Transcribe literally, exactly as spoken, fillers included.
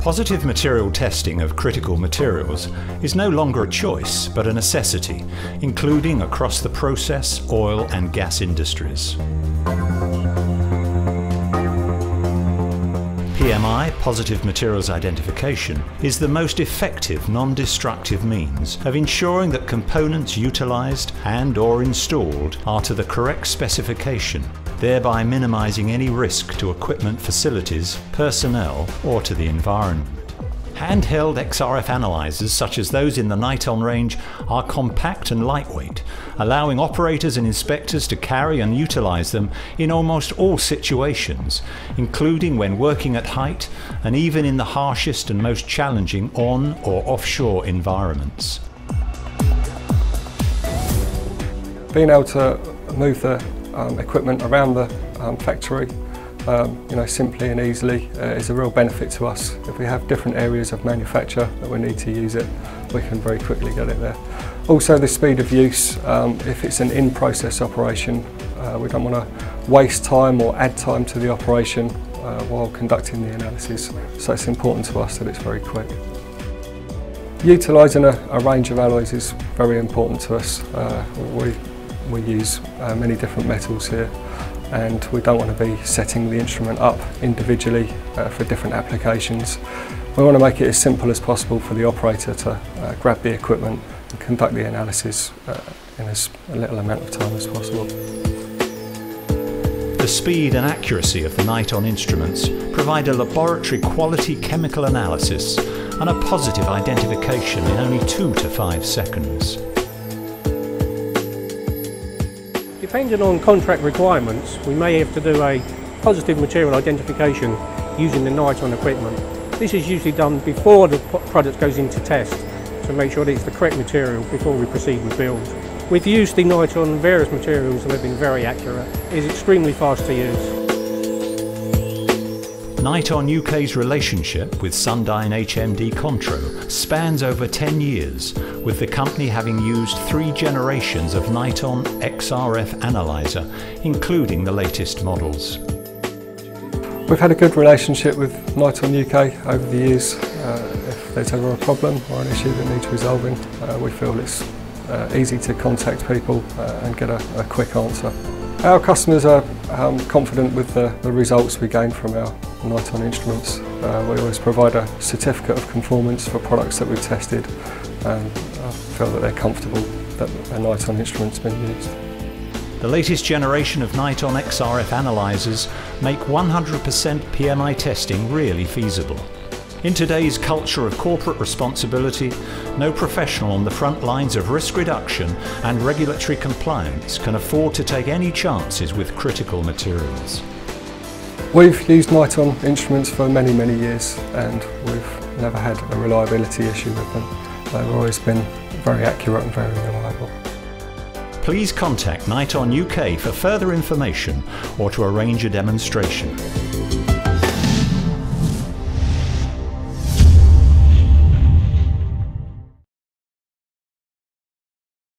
Positive material testing of critical materials is no longer a choice but a necessity, including across the process, oil and gas industries. P M I, Positive Materials Identification, is the most effective non-destructive means of ensuring that components utilised and or installed are to the correct specification, thereby minimising any risk to equipment facilities, personnel or to the environment. Handheld X R F analysers such as those in the Niton range are compact and lightweight, allowing operators and inspectors to carry and utilise them in almost all situations, including when working at height and even in the harshest and most challenging on or offshore environments. Being able to move the um, equipment around the um, factory Um, you know, simply and easily uh, is a real benefit to us. If we have different areas of manufacture that we need to use it, we can very quickly get it there. Also the speed of use, um, if it's an in-process operation, uh, we don't want to waste time or add time to the operation uh, while conducting the analysis, so it's important to us that it's very quick. Utilising a, a range of alloys is very important to us. Uh, we, we use uh, many different metals here, and we don't want to be setting the instrument up individually uh, for different applications. We want to make it as simple as possible for the operator to uh, grab the equipment and conduct the analysis uh, in as little amount of time as possible. The speed and accuracy of the Niton instruments provide a laboratory quality chemical analysis and a positive identification in only two to five seconds. Depending on contract requirements, we may have to do a positive material identification using the Niton equipment. This is usually done before the product goes into test to make sure that it's the correct material before we proceed with build. We've used the Niton on various materials and they've been very accurate. It's extremely fast to use. Niton U K's relationship with Sundyne H M D Contro spans over ten years, with the company having used three generations of Niton X R F Analyser, including the latest models. We've had a good relationship with Niton U K over the years. Uh, if there's ever a problem or an issue that needs resolving, uh, we feel it's uh, easy to contact people uh, and get a, a quick answer. Our customers are um, confident with the, the results we gain from our Niton instruments. Uh, we always provide a certificate of conformance for products that we've tested, and I feel that they're comfortable that a Niton instrument's been used. The latest generation of Niton X R F analysers make one hundred percent P M I testing really feasible. In today's culture of corporate responsibility, no professional on the front lines of risk reduction and regulatory compliance can afford to take any chances with critical materials. We've used Niton instruments for many, many years, and we've never had a reliability issue with them. They've always been very accurate and very reliable. Please contact Niton U K for further information or to arrange a demonstration.